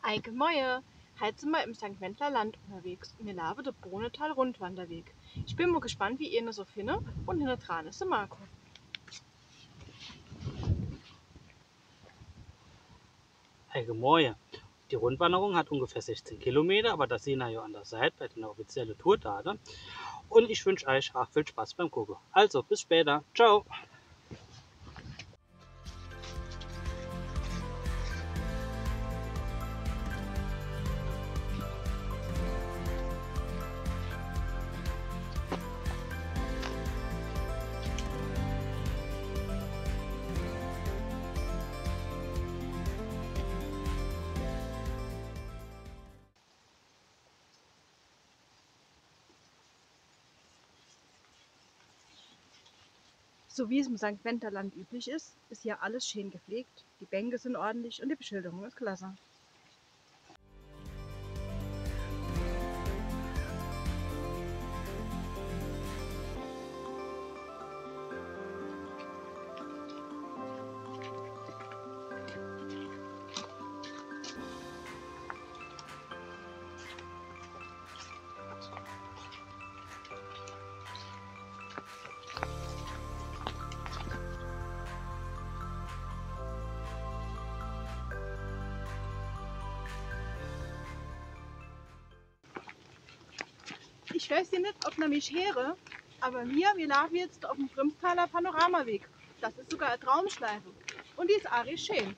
Eike Moje, heute sind wir im St. Wendler Land unterwegs und wir laufen den Bohnetal Rundwanderweg. Ich bin mal gespannt, wie ihr ihn so findet und hinter dran ist der Marco. Allgemein. Die Rundwanderung hat ungefähr 16 Kilometer, aber das sehen wir ja an der Seite bei den offiziellen Tourdaten. Und ich wünsche euch auch viel Spaß beim Gucken. Also, bis später. Ciao. So wie es im St. Wendler Land üblich ist hier alles schön gepflegt, die Bänke sind ordentlich und die Beschilderung ist klasse. Ich weiß ja nicht, ob ihr mich höre, aber wir laufen jetzt auf dem Grimstaler Panoramaweg. Das ist sogar eine Traumschleife und die ist auch richtig schön.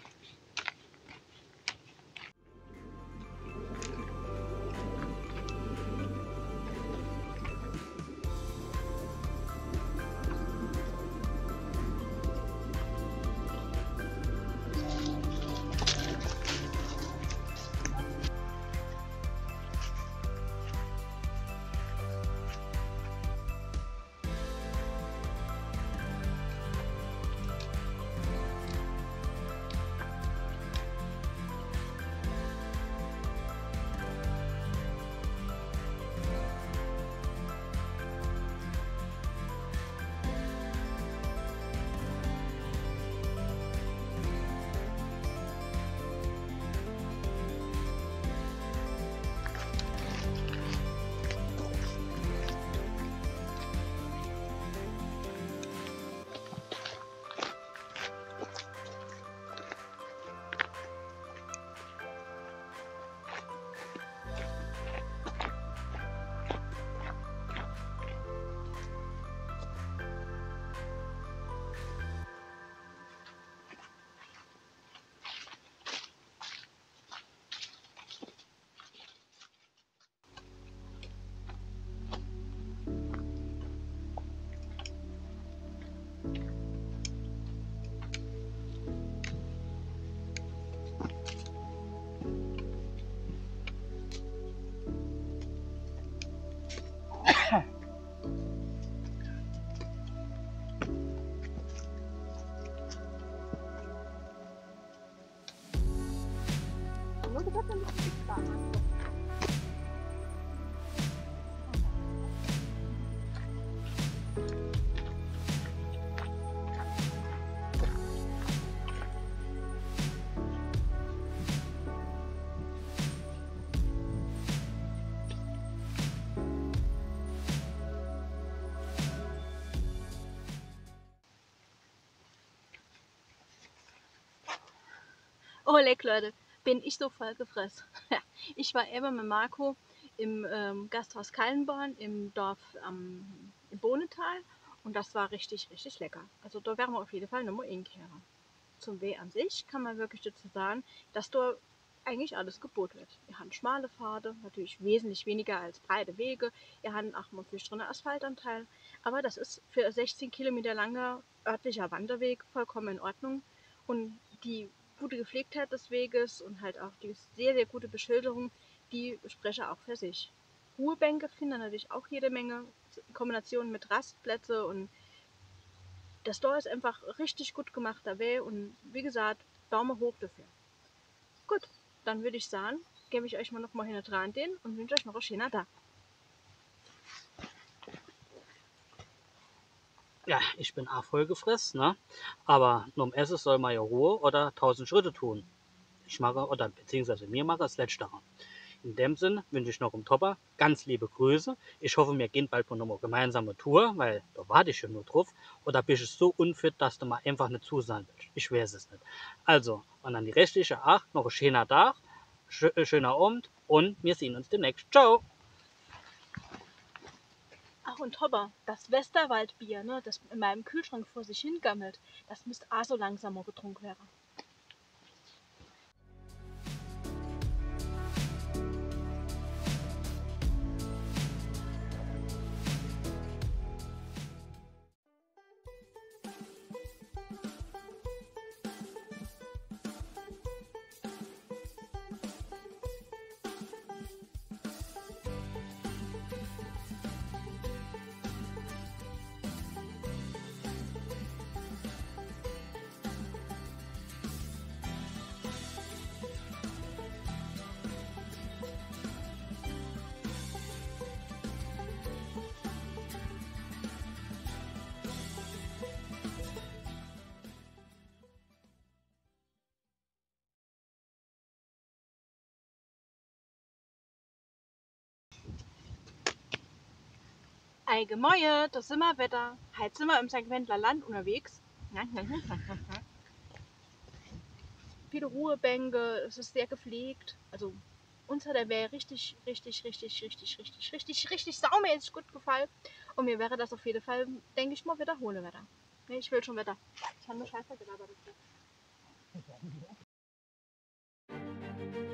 Oh leck Leute, bin ich so voll gefressen. Ich war eben mit Marco im Gasthaus Kallenborn im Dorf im Bohnetal und das war richtig, richtig lecker. Also da werden wir auf jeden Fall nochmal hinkehren. Zum Weg an sich kann man wirklich dazu sagen, dass da eigentlich alles geboten wird. Wir haben schmale Pfade, natürlich wesentlich weniger als breite Wege. Wir haben auch mal viel drin Asphaltanteil, aber das ist für 16 Kilometer langer örtlicher Wanderweg vollkommen in Ordnung. Und die gute Gepflegtheit des Weges und halt auch die sehr, sehr gute Beschilderung, die spreche auch für sich. Ruhebänke finden natürlich auch jede Menge, in Kombination mit Rastplätze und das Store ist einfach richtig gut gemachter Weg und wie gesagt, Daumen hoch dafür. Gut, dann würde ich sagen, gebe ich euch mal noch mal hinten dran den und wünsche euch noch einen schönen Tag. Ja, ich bin auch voll gefressen, ne? Aber nur um Essen soll man ja Ruhe oder 1000 Schritte tun. Ich mache, oder beziehungsweise wir machen das Letztere. In dem Sinn wünsche ich noch im Topper ganz liebe Grüße. Ich hoffe, wir gehen bald noch mal gemeinsame Tour, weil da warte ich schon nur drauf. Oder bist du so unfit, dass du mal einfach nicht zusagen willst? Ich weiß es nicht. Also, und an die restliche Acht noch einen schönen Tag, schöner Abend und wir sehen uns demnächst. Ciao! Ach und Topper, das Westerwaldbier, ne, das in meinem Kühlschrank vor sich hingammelt, das müsste auch so langsam mal getrunken werden. Eigemäue, da sind wir wieder. Heute sind wir im St. Wendler Land unterwegs. Viele Ruhebänke, es ist sehr gepflegt. Also uns hat der Wehr richtig saumäßig gut gefallen. Und mir wäre das auf jeden Fall, denke ich mal, wiederholen wieder. Nee, ich will schon wieder. Ich habe nur Scheiße gelabert.